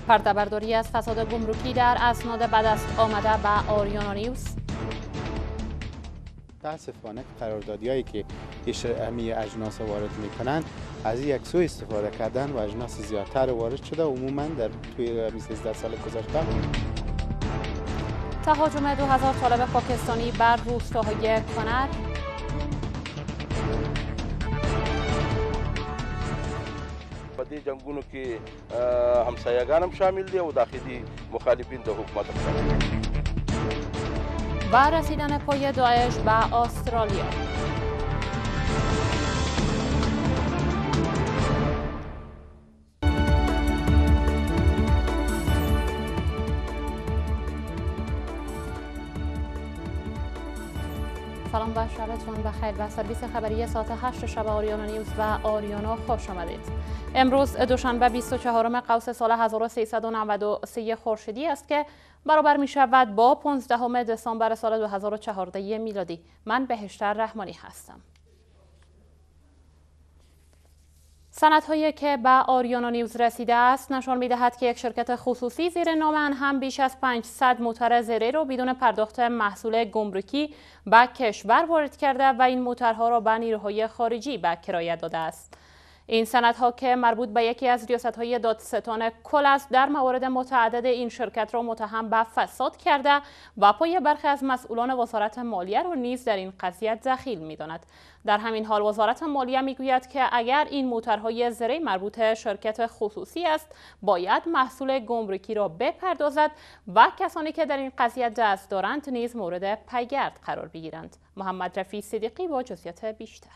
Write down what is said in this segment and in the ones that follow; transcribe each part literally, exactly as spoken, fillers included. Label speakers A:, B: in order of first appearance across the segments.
A: پرده‌برداری از فساد گمرکی در اسناد به دست آمده به آریانا نیوز.
B: متاسفانه قراردادیایی که همه اجناس وارد میکنن از یک سو استفاده کردن و اجناس زیادتر وارد شده عموما در توی سیزده سال گذشته.
A: تهاجم دو هزار طالب پاکستانی بر روستاهای کنر.
C: په دې جنگونو کې همسایگان هم شامل دي او داخلي مخالفین د حکومت هم شامل دي.
A: و رسیدن پای داعش به استرالیا. سلام و شبتون بخیر. به سرویس خبری ساعت هشت شب آریانا نیوز و آریانا خوش آمدید. امروز دوشنبه بیست و چهارم قوس سال هزار و سیصد و نود و سه خورشیدی است که برابر می شود با پانزدهم دسامبر سال دو هزار و چهارده میلادی. من بهشتر رحمانی هستم. سندهایی که به آریانا نیوز رسیده است نشان می‌دهد که یک شرکت خصوصی زیر نام انهم بیش از پانصد موتر زره را بدون پرداخت محصول گمرکی به کشور وارد کرده و این موترها را به نیروهای خارجی به کرایه داده است. این سندها که مربوط به یکی از ریاست‌های دادستان کل است در موارد متعدد این شرکت را متهم به فساد کرده و پای برخی از مسئولان وزارت مالیه را نیز در این قضیه دخیل می‌داند. در همین حال وزارت مالیه میگوید که اگر این موترهای زره مربوط شرکت خصوصی است باید محصول گمرکی را بپردازد و کسانی که در این قضیه دست دارند نیز مورد پیگرد قرار بگیرند. محمد رفیع صدیقی با جزئیات بیشتر.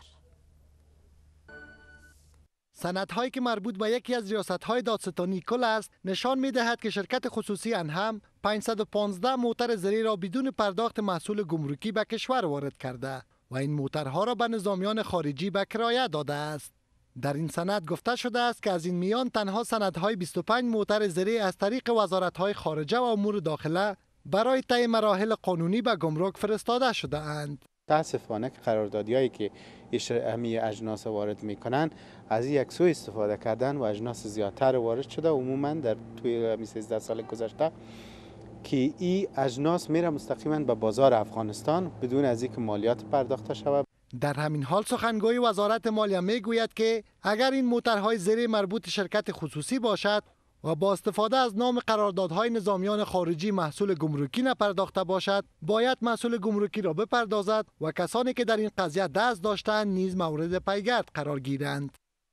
D: سندهایی که مربوط به یکی از ریاست‌های دادستانی کل است نشان می‌دهد که شرکت خصوصی انهم پانصد و پانزده موتر زره را بدون پرداخت محصول گمرکی به کشور وارد کرده و این موترها را به نظامیان خارجی به کرایه داده است. در این سند گفته شده است که از این میان تنها سندهای بیست و پنج موتر زره از طریق وزارت‌های خارجه و امور داخله برای طی مراحل قانونی به گمرک فرستاده شده اند.
B: متاسفانه که قراردادیایی که همه اجناس وارد میکنن از یک سو استفاده کردن و اجناس زیادتر وارد شده عموما در توی سیزده سال گذشته که این اجناس میره مستقیما به بازار افغانستان بدون از اینکه مالیات پرداخته شود.
D: در همین حال سخنگوی وزارت مالیه میگوید که اگر این موترهای زره مربوط شرکت خصوصی باشد و با استفاده از نام قراردادهای نظامیان خارجی محصول گمرکی نپرداخته باشد باید محصول گمرکی را بپردازد و کسانی که در این قضیه دست داشتند نیز مورد پیگرد قرار گیرند.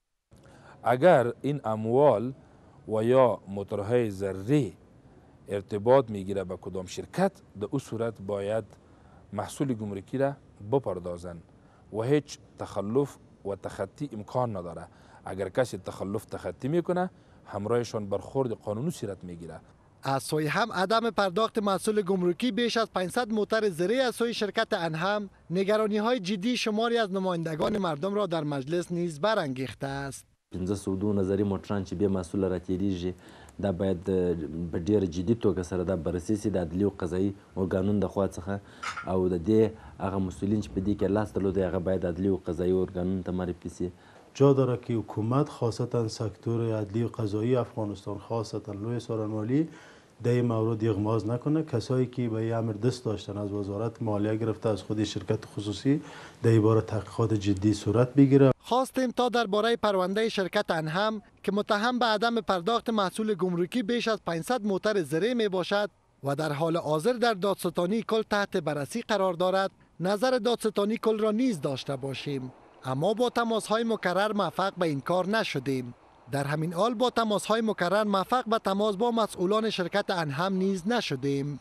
E: اگر این اموال و یا موترهای زره ارتباط میگیره به کدام شرکت در او صورت باید محصول گمرکی را بپردازند و هیچ تخلف و تخطی امکان نداره. اگر کسی تخلف تخطی میکنه همراهشان برخورد قانونی صورت میگیره.
D: از سوی هم عدم پرداخت محصول گمرکی بیش از پانصد موتر زره از سوی شرکت انهم نگرانی های جدی شماری از نمایندگان مردم را در مجلس نیز برانگیخته است.
F: پنځه سوه دوه نظري موټران چې بیا محصول راتېرېږي دا باید په ډېر جدي توګه سره دا بررسي سي د عدلي او قضایي ارګانونو د خوا څخه او د دې هغه مسئولین چې په دې کې لاس درلودی هغه باید عدلي او قضایي ارګانونو ته معرفي سي.
G: جا داره که حکومت خاصتا سکتور عدلی و قضایی افغانستان خاصتا لوی سارنوالی در این مورد اغماض نکنه. کسایی که به این امر دست داشتن از وزارت مالیه گرفته از خود شرکت خصوصی در این باره تحقیقات جدی صورت بگیره.
D: خواستیم تا درباره پرونده شرکت انهم که متهم به عدم پرداخت محصول گمرکی بیش از پانصد موتر زره می باشد و در حال حاضر در دادستانی کل تحت بررسی قرار دارد نظر دادستانی کل را نیز داشته باشیم، اما با تماس‌های مکرر موفق به این کار نشدیم. در همین حال با تماس‌های مکرر موفق به تماس با مسئولان شرکت انهم نیز نشدیم.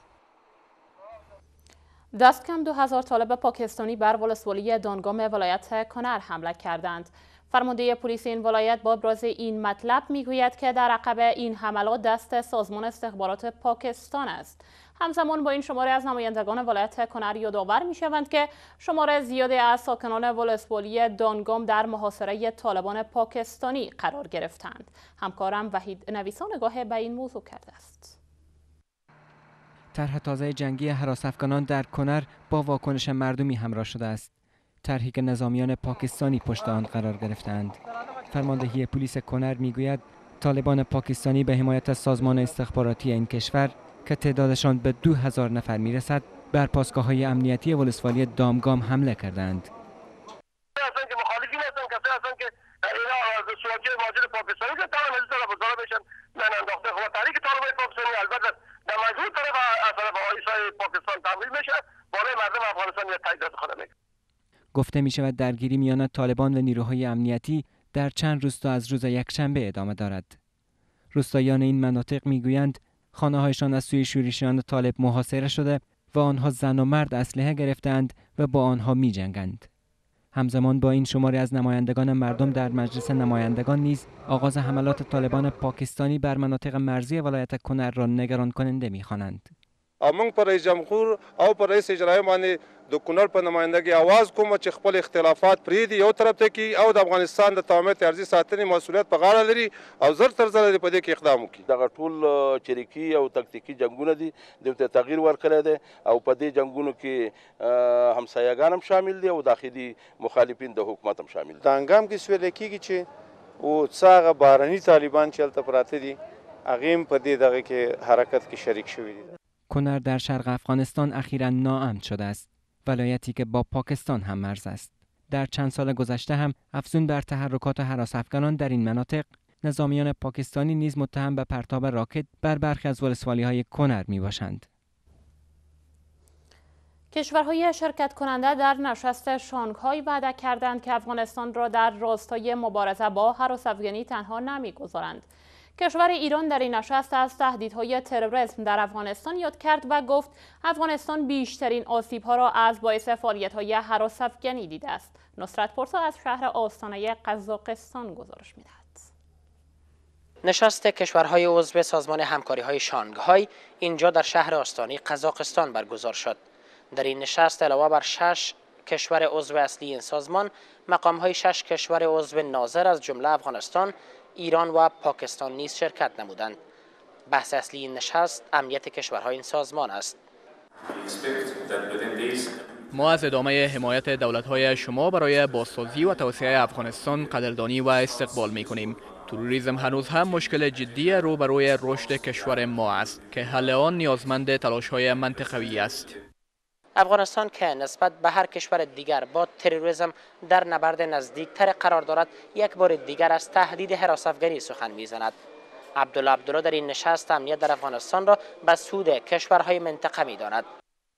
A: دست کم دو هزار طالب پاکستانی بر ولسوالی دانگام ولایت کنر حمله کردند. فرمانده پلیس این ولایت با ابراز این مطلب میگوید که در عقب این حملات دست سازمان استخبارات پاکستان است. همزمان با این شماره از نمایندگان ولایت کنر یادآور میشوند که شماره زیادی از ساکنان ولسوالی دانگام در محاصره طالبان پاکستانی قرار گرفتند. همکارم وحید نویسان نگاه به این موضوع کرده است.
H: طرح تازه جنگی هراس افغانان در کنر با واکنش مردمی همراه شده است. طرحی که نظامیان پاکستانی پشت آن قرار گرفتند. فرماندهی پلیس کنر میگوید طالبان پاکستانی به حمایت از سازمان استخباراتی این کشور که تعدادشان به دو هزار نفر میرسد بر پاسگاه‌های امنیتی ولسوالی دامگام حمله کردند. گفته می شود درگیری میان طالبان و نیروهای امنیتی در چند روستا از روز یکشنبه ادامه دارد. روستاییان این مناطق می گویند خانه هایشان از سوی شورشیان طالب محاصره شده و آنها زن و مرد اسلحه گرفتند و با آنها می جنگند. همزمان با این شماری از نمایندگان مردم در مجلس نمایندگان نیز آغاز حملات طالبان پاکستانی بر مناطق مرزی ولایت کنر را نگران کننده می خوانند.
I: موږ پر رئیس جمهور او پر رئیس اجرایی باندې د کونړ په نمائندګۍ आवाज کوم چې خپل اختلافات پرېږدي یو طرف ته کی او د افغانستان د تامین ارضي ساتنې مسؤلیت په غاړه لري او زر تر زر په دې کې اقدام وکړي.
C: دغه ټول چریکي او تکتیکي جنگونه دي دته تغییر ورکړی دی او په دې جنگونو کې همسایه‌ګان هم شامل دي او داخلي مخالفین د حکومت هم شامل دي.
B: د انګام کې سویل کېږي چې او څاغه بارني طالبان چې هلته پراته دي هغه هم په دې دغه کې حرکت کې شریک شوي دي.
H: کنر در شرق افغانستان اخیراً ناامن شده است، ولایتی که با پاکستان هم مرز است. در چند سال گذشته هم افزون بر تحرکات هراس افغانان در این مناطق، نظامیان پاکستانی نیز متهم به پرتاب راکت بر برخی از ولسوالی‌های کنر میباشند.
A: کشورهای شرکت کننده در نشست شانگهای وعده کردند که افغانستان را در راستای مبارزه با هراس افغانی تنها نمیگذارند. کشور ایران در این نشست از تهدیدهای تروریسم در افغانستان یاد کرد و گفت افغانستان بیشترین آسیب‌ها را از باعث فعالیت‌های هراس افغانی دیده است. نصرت پرسا از شهر آستانه قزاقستان گزارش می‌دهد.
J: نشست کشورهای عضو سازمان همکاری‌های شانگهای اینجا در شهر آستانه قزاقستان برگزار شد. در این نشست علاوه بر شش کشور عضو اصلی این سازمان، مقام‌های شش کشور عضو ناظر از جمله افغانستان، ایران و پاکستان نیز شرکت نمودند. بحث اصلی این نشست امنیت کشورهای این سازمان است.
K: ما از ادامه حمایت دولت‌های شما برای بازسازی و توسعه افغانستان قدردانی و استقبال می‌کنیم. تروریسم هنوز هم مشکل جدی روبروی رشد کشور ما است که حل آن نیازمند تلاش‌های منطقوی است.
J: افغانستان که نسبت به هر کشور دیگر با تروریسم در نبرد نزدیکتر قرار دارد، یک بار دیگر از تهدید هراس افغانی سخن می‌زند. عبدالله عبدالله در این نشست امنیت در افغانستان را به سود کشورهای منطقه می‌داند.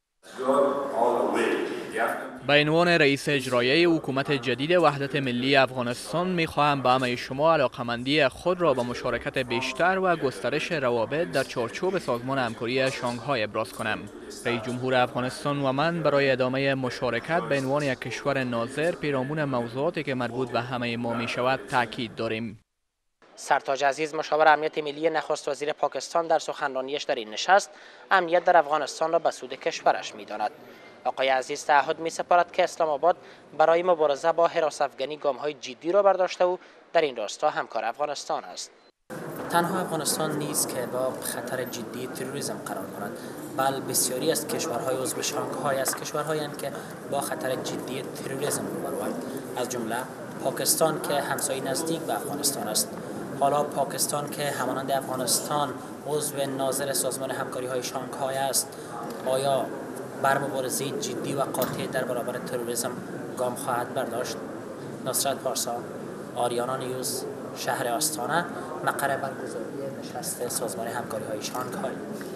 K: به عنوان رئیس اجرایی حکومت جدید وحدت ملی افغانستان می‌خواهم به همه شما علاقمندی خود را به مشارکت بیشتر و گسترش روابط در چارچوب سازمان همکاری شانگهای ابراز کنم. رئیس جمهور افغانستان و من برای ادامه مشارکت به عنوان یک کشور ناظر پیرامون موضوعاتی که مربوط به همه ما می‌شود تاکید داریم.
J: سرتاج عزیز مشاور امنیت ملی نخست وزیر پاکستان در سخنرانیش در این نشست امنیت در افغانستان را به سود کشورش می‌داند. آقای عزیز تعهد می‌سپارد که اسلام آباد برای مبارزه با هراس افغانی گام‌های جدی را برداشته و در این راستا همکار افغانستان است. تنها افغانستان نیست که با خطر جدی تروریسم قرار دارد، بل بسیاری از کشورهای عضو شانگهای از کشورهایی که با خطر جدی تروریسم روبروند، از جمله پاکستان که همسایه نزدیک به افغانستان است. حالا پاکستان که همانند افغانستان عضو ناظر سازمان همکاری‌های شانگهای است، آیا بر مبارزه جدی و قاطع در برابر تروریسم گام خواهد برداشت؟ نصرت پارسا، آریانا نیوز، شهر آستانه، مقر برگزاری نشست سازمان همکاری‌های شانگهای.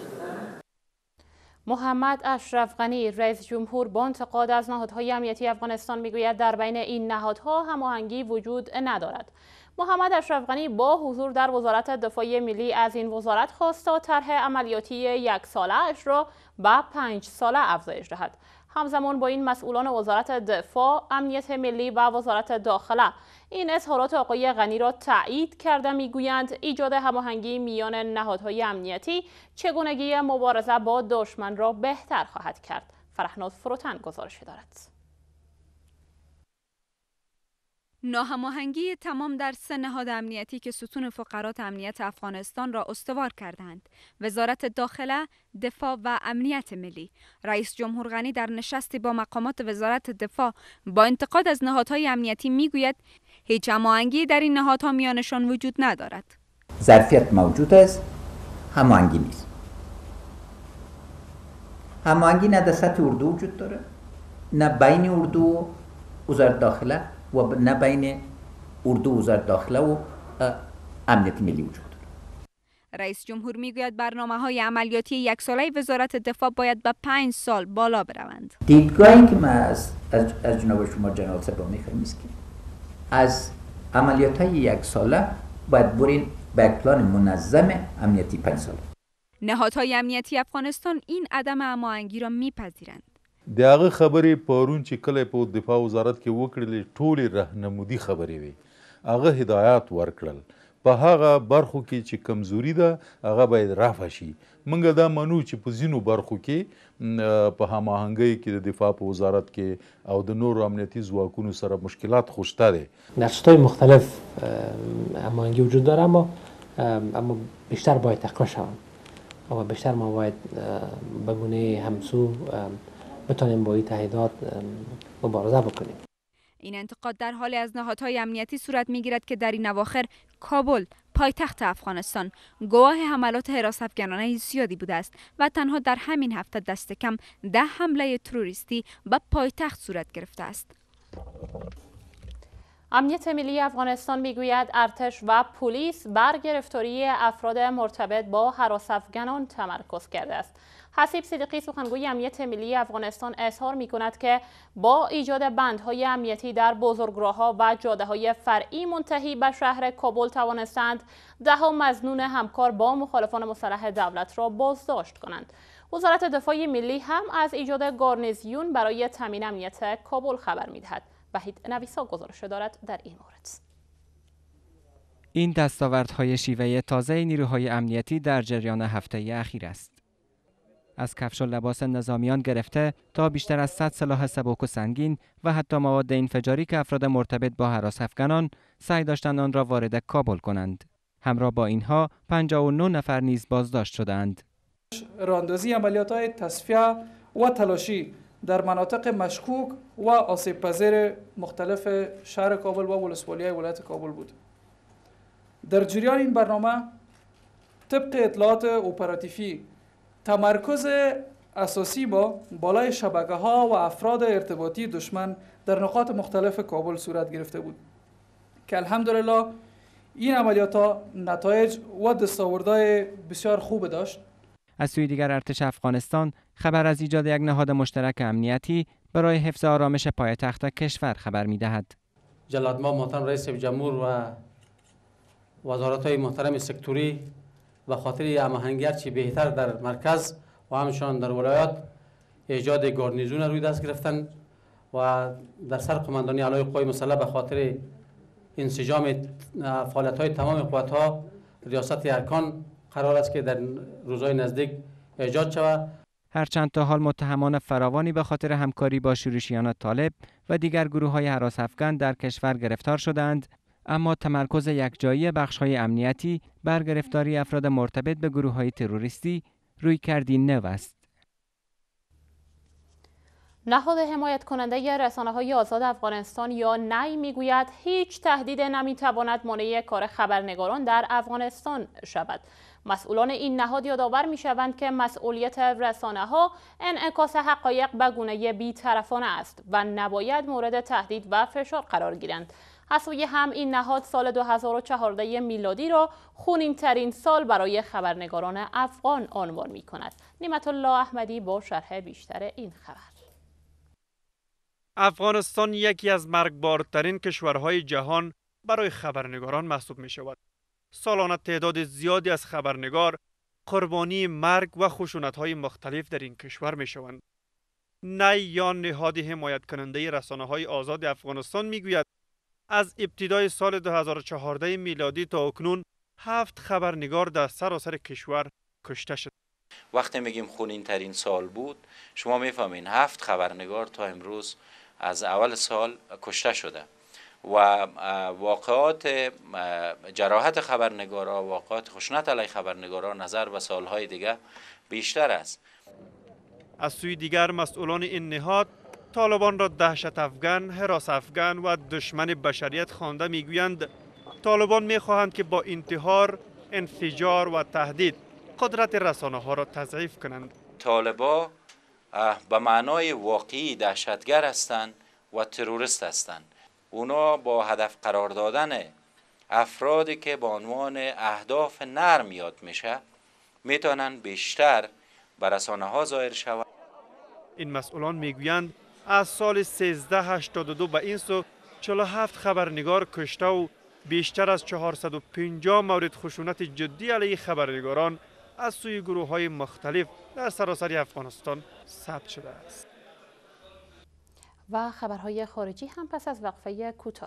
A: محمد اشرف غنی رئیس جمهور با انتقاد از نهادهای امنیتی افغانستان میگوید در بین این نهادها هماهنگی وجود ندارد. محمد اشرف غنی با حضور در وزارت دفاع ملی از این وزارت خواست تا طرح عملیاتی یک ساله اش را به پنج ساله افزایش دهد. همزمان با این مسئولان وزارت دفاع، امنیت ملی و وزارت داخله این اظهارات آقای غنی را تایید کرده میگویند ایجاد هماهنگی میان نهادهای امنیتی چگونگی مبارزه با دشمن را بهتر خواهد کرد. فرهناز فروتن گزارش دارد.
L: ناهماهنگی تمام در سه نهاد امنیتی که ستون فقرات امنیت افغانستان را استوار کردند: وزارت داخله، دفاع و امنیت ملی. رئیس جمهور غنی در نشستی با مقامات وزارت دفاع با انتقاد از نهادهای امنیتی میگوید هیچ هماهنگی در این نهادها میانشان وجود ندارد.
M: ظرفیت موجود است، هماهنگی نیست. هماهنگی نه در سطح اردو وجود داره، نه بین اردو و وزارت داخله و نه بین اردو و وزارت داخله و امنیت ملی وجود داره.
L: رئیس جمهور میگوید برنامه‌های عملیاتی یک ساله وزارت دفاع باید به پنج سال بالا بروند.
M: دیدگاهی که من از, از, از جناب شما جنرال سبا میخوایم است که از عملیات‌های یک ساله باید برین به یک پلان منظم امنیتی پنج ساله.
L: نهادهای امنیتی افغانستان این عدم هماهنگی را میپذیرند.
N: د هغه خبرې پرون چې کله په دفاع وزارت کې وکړلې ټولې رهنمودي خبرې وي، هغه هدایات ورکړل په هغه برخو کې چې کمزوري ده هغه باید رفع شي. موږ دا منو چې په ځینو برخو کې په هماهنګۍ کې د دفاع په وزارت کې او د نورو امنیتي ځواکونو سره مشکلات خو شته دی.
O: در سطوح مختلف هماهنگی وجود داره، اما اما بیشتر باید تقویت شوند و بیشتر ما باید به گونه همسو بتونیم با این تهدیدات مبارزه بکنیم.
L: این انتقاد در حال از نهادهای امنیتی صورت میگیرد که در این اواخر کابل پایتخت افغانستان گواه حملات حراس افغانانه زیادی بوده است و تنها در همین هفته دست کم ده حمله تروریستی به پایتخت صورت گرفته است.
A: امنیت ملی افغانستان میگوید ارتش و پلیس بر گرفتاری افراد مرتبط با هراس افغانان تمرکز کرده است. حسیب صدیقی سخنگوی امنیت ملی افغانستان اظهار می کند که با ایجاد بندهای امنیتی در بزرگراه‌ها و جاده‌های فرعی منتهی به شهر کابل توانستند ده‌ها مظنون همکار با مخالفان مسلح دولت را بازداشت کنند. وزارت دفاع ملی هم از ایجاد گارنیزیون برای تامین امنیت کابل خبر می‌دهد. وحید نویسا گزارش دارد در این مورد.
H: این دستاوردهای شیوه تازه نیروهای امنیتی در جریان هفته اخیر است. از کفش و لباس نظامیان گرفته تا بیشتر از صد سلاح سبک و سنگین و حتی مواد انفجاری که افراد مرتبط با هراس افغانان سعی داشتند آن را وارد کابل کنند. همراه با اینها پنجاه و نه نفر نیز بازداشت شدند.
P: راهاندازی عملیات‌های تصفیه و تلاشی در مناطق مشکوک و آسیب پذیر مختلف شهر کابل و ولسوالی‌های ولایت کابل بود. در جریان این برنامه طبق اطلاعات اپراتیفی تمرکز اساسی با بالای شبکه‌ها و افراد ارتباطی دشمن در نقاط مختلف کابل صورت گرفته بود که الحمدلله این عملیات‌ها نتایج و دستاوردهای بسیار خوب داشت.
H: از سوی دیگر ارتش افغانستان خبر از ایجاد یک نهاد مشترک امنیتی برای حفظ آرامش پایتخت کشور خبر می‌دهد.
Q: جلاد ما محترم رئیس جمهور و وزارت‌های محترم سکتوری و خاطر هماهنگی هرچی بهتر در مرکز و همچنان در ولایات ایجاد گارنیزون روی دست گرفتن و در سر قماندانی اعلای قوای مسلح به خاطر انسجام فعالیت‌های تمام قوت‌ها ریاست ارکان قرار است که در روزهای نزدیک ایجاد شود.
H: هرچند تا حال متهمان فراوانی به خاطر همکاری با شورشیان طالب و دیگر گروه‌های هراس افغان در کشور گرفتار شدند، اما تمرکز یکجایی بخش‌های امنیتی بر گرفتاری افراد مرتبط به گروه‌های تروریستی رویکردی نو است.
A: نهاد حمایت کننده رسانه‌های آزاد افغانستان یا نی میگوید هیچ تهدید نمیتواند مانع کار خبرنگاران در افغانستان شود. مسئولان این نهاد یادآور میشوند که مسئولیت رسانه‌ها انعکاس حقایق به گونه بی‌طرفانه است و نباید مورد تهدید و فشار قرار گیرند. از سوی هم این نهاد سال دو هزار و چهارده میلادی را خونین ترین سال برای خبرنگاران افغان عنوان می کند. نعمت الله احمدی با شرح بیشتر این خبر.
R: افغانستان یکی از مرگبارترین کشورهای جهان برای خبرنگاران محسوب می شود. سالانه تعداد زیادی از خبرنگار قربانی مرگ و خشونت‌های مختلف در این کشور می شوند. نی یا نهاد حمایت کننده رسانه‌های آزاد افغانستان می گوید از ابتدای سال دو هزار و چهارده میلادی تا اکنون هفت خبرنگار در سراسر کشور کشته شد.
S: وقتی میگیم خونین ترین سال بود، شما میفهمین هفت خبرنگار تا امروز از اول سال کشته شده و واقعات جراحت خبرنگارا، واقعات خشونت علیه خبرنگارا نظر به سالهای دیگه بیشتر است.
R: از سوی دیگر مسئولان این نهاد طالبان را دهشت افغان، هراس افغان و دشمن بشریت خوانده میگویند طالبان میخواهند که با انتحار انفجار و تهدید قدرت رسانه ها را تضعیف کنند.
S: طالبا به معنای واقعی دهشتگر هستند و تروریست هستند. اونا با هدف قرار دادن افرادی که به عنوان اهداف نرم یاد میشه میتونن بیشتر به رسانه ها ظاهر شوند.
R: این مسئولان میگویند از سال سیزده هشتاد و دو به این سو چهل و هفت خبرنگار کشته و بیشتر از چهارصد و پنجاه مورد خشونت جدی علیه خبرنگاران از سوی گروه های مختلف در سراسر افغانستان ثبت شده است.
A: و خبرهای خارجی هم پس از وقفه کوتاه.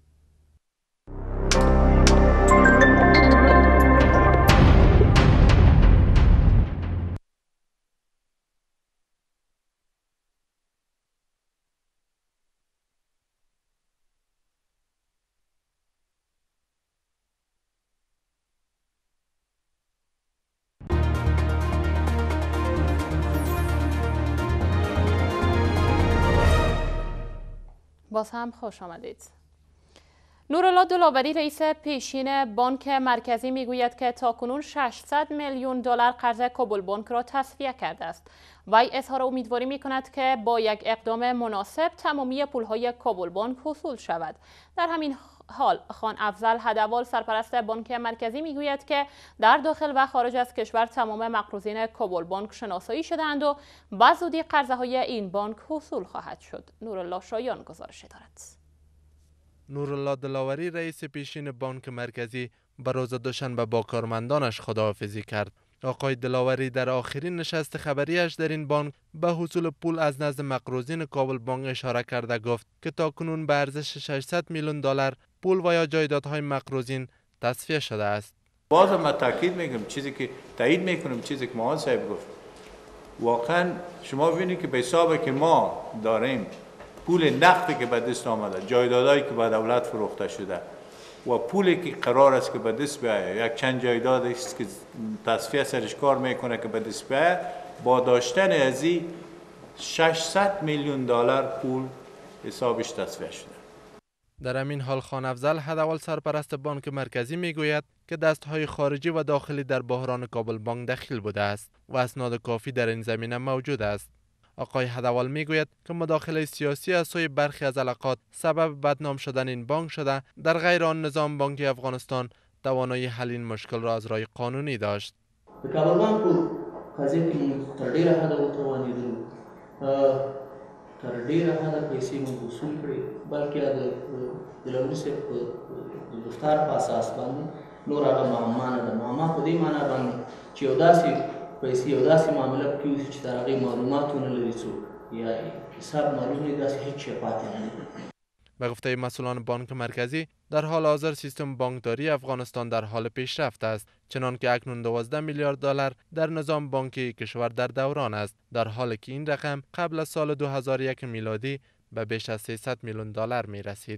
A: باز هم خوش آمدید. نورالله دلاوری رئیس پیشین بانک مرکزی میگوید که تاکنون ششصد میلیون دلار قرض کابل بانک را تصفیه کرده است. وی اظهار امیدواری می کند که با یک اقدام مناسب تمامی پولهای کابل بانک حصول شود. در همین حال خان افضل هدوال سرپرست بانک مرکزی میگوید که در داخل و خارج از کشور تمام مقروضین کابل بانک شناسایی شده‌اند و به زودی قرضه های این بانک حصول خواهد شد. نورالله شایان گزارش دارد.
T: نورالله دلاوری رئیس پیشین بانک مرکزی به روز دوشنبه با کارمندانش خداحافظی کرد. آقای دلاوری در آخرین نشست خبریش در این بانک به حصول پول از نزد مقروضین کابل بانک اشاره کرده گفت که تاکنون به ارزش ششصد میلیون دلار پول و یا جایدادهای مقروضین تصفیه شده است.
U: باز ما تاکید میکنم چیزی که تایید میکنم چیزی که معاون صاحب گفت. واقعا شما ببینید که به حسابی که ما داریم پول نقدی که به دست آمده، جایدادهایی که به دولت فروخته شده و پولی که قرار است که به دست بیاید، یک چند جایداد است که تصفیه سرش کار میکنه که به دست بیاید، با داشتن از این ششصد میلیون دلار پول حسابش تصفیه شده.
T: در همین حال خان افضل هدوال سرپرست بانک مرکزی میگوید که دستهای خارجی و داخلی در بحران کابل بانک دخیل بوده است و اسناد کافی در این زمینه موجود است. آقای هدوال میگوید که مداخله سیاسی از سوی برخی از علاقات سبب بدنام شدن این بانک شده، در غیر آن نظام بانکی افغانستان توانایی حل این مشکل را از راه قانونی داشت.
V: د کابل بانک قضیه کې تر ډیره حده وتوانېدلو، تر ډیره حده پیسې مو وصول کړې، بلکې د دلاوري صاحب د گفتار په اساس باندې نور هغه معما نه ده. معما په دې معنا باندې چې یو داسې پیسې یو داسې معامله پکې وشي چې د هغې معلومات ونه لري څوک یا حساب معلوم نه داسې هیڅ شی پاتې نه دي.
T: به گفته مسئولان بانک مرکزی در حال حاضر سیستم بانکداری افغانستان در حال پیشرفت است، چنان که اکنون دوازده میلیارد دلار در نظام بانکی کشور در دوران است، در حالی که این رقم قبل از سال دو هزار و یک میلادی به بیش از سیصد میلیون دلار می رسید.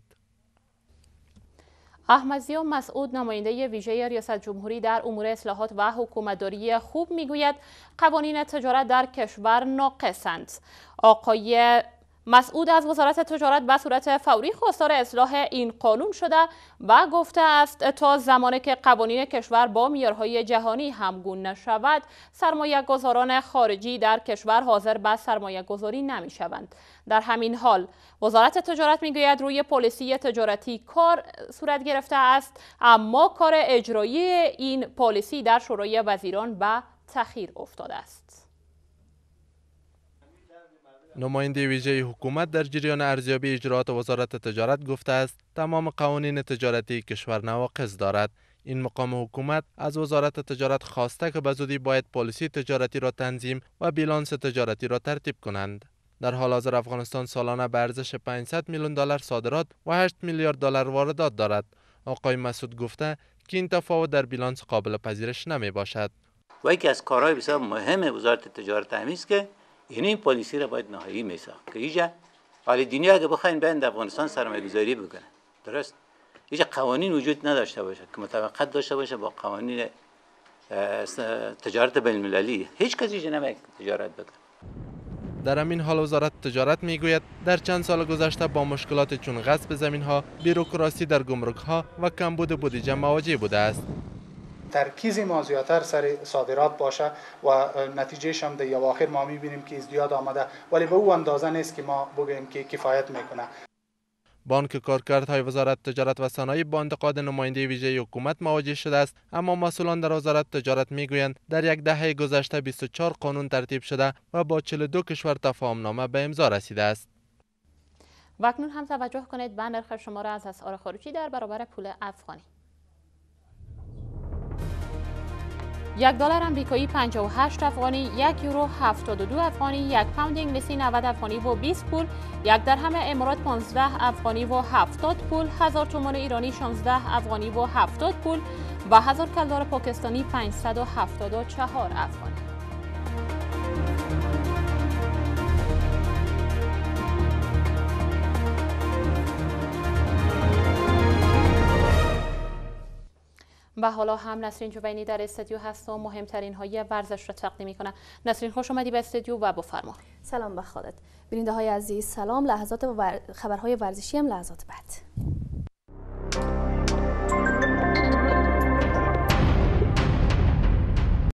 A: احمدضیا مسعود نماینده ویژه ریاست جمهوری در امور اصلاحات و حکومتداری خوب میگوید قوانین تجارت در کشور ناقصند. آقای مسعود از وزارت تجارت به صورت فوری خواستار اصلاح این قانون شده و گفته است تا زمانی که قوانین کشور با معیارهای جهانی همگون نشود، سرمایه گذاران خارجی در کشور حاضر به سرمایه گذاری نمی شوند. در همین حال وزارت تجارت می گوید روی پالیسی تجارتی کار صورت گرفته است، اما کار اجرایی این پالیسی در شورای وزیران به تأخیر افتاده است.
T: نماینده ویژه حکومت در جریان ارزیابی اجراات وزارت تجارت گفته است تمام قوانین تجارتی کشور نواقص دارد. این مقام حکومت از وزارت تجارت خواسته که بزودی باید پالیسی تجارتی را تنظیم و بیلانس تجارتی را ترتیب کنند. در حال حاضر افغانستان سالانه به ارزش پانصد میلیون دلار صادرات و هشت میلیارد دلار واردات دارد. آقای مسعود گفته که این تفاوت در بیلانس قابل پذیرش نمی باشد.
W: و یکی از کارهای بسیار مهم وزارت تجارت همین است که یعنی این پالیسی را باید نهایی میساخت که اینجا حال دنیا اگه بخواین بیان در افغانستان سرمایه گذاری بکنه، درست اینجا قوانین وجود نداشته باشه که مطابقت داشته باشه با قوانین تجارت بین المللی، هیچ کسی اینجا نمیشه تجارت بکنه.
T: در همین حال وزارت تجارت میگوید در چند سال گذشته با مشکلات چون غصب زمین ها، بیروکراسی در گمرک ها و کمبود بودجه مواجه بوده است.
E: ترکیز ما زیاتر سر صادرات باشه و نتیجهش هم در اواخر ما میبینیم که ازدیاد آمده، ولی به او اندازه نیست که ما بگوییم که کفایت میکنه.
T: بانک کارکردهای وزارت تجارت و صنایع با انتقاد نماینده ویژه حکومت مواجه شده است، اما مسئولان در وزارت تجارت میگویند در یک دهه گذشته بیست و چهار قانون ترتیب شده و با چهل و دو کشور تفاهمنامه به امضا رسیده است.
A: و اکنون هم توجه کنید به نرخ شماره از اسعار خارجی در برابر پول افغانی. یک دلار آمریکایی پنجاه و هشت افغانی، یک یورو هفتاد و دو افغانی، یک پوند انگلیسی نود افغانی و بیست پول، یک درهم امارات پانزده افغانی و هفتاد پول، هزار تومان ایرانی شانزده افغانی و هفتاد پول و هزار کلدار پاکستانی پانصد و هفتاد و چهار افغانی. و حالا هم نسرین جوینی در استودیو هست و مهمترین های ورزش را تقدیم میکنه. نسرین خوش اومدی به استودیو و بفرما.
F: سلام به خودت. بیننده های عزیز سلام. لحظات ور... خبرهای ورزشی هم لحظات بعد.